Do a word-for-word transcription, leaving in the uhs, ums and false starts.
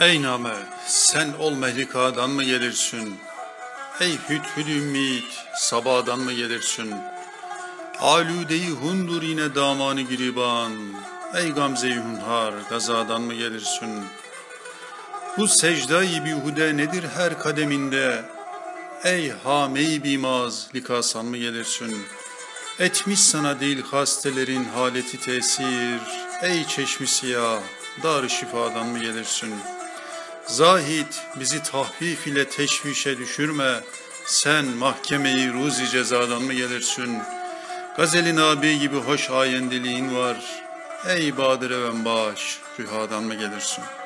Ey name, sen ol mehlikadan mı gelirsin? Ey hüdhüd ümit, sabadan mı gelirsin? Alüde-i hundur yine damanı giriban, ey gamze-i hunhar, gazadan mı gelirsin? Bu secda-i bihude nedir her kademinde? Ey hame-i bimaz, likasan mı gelirsin? Etmiş sana değil hastelerin haleti tesir, ey çeşmi siyah, dar-ı şifadan mı gelirsin? Zahid bizi tahfif ile teşvişe düşürme, sen mahkemeyi ruzi cezadan mı gelirsin? Gazeli nabi gibi hoş ayendiliğin var, ey Badır-ı Enbaş, rühadan mı gelirsin?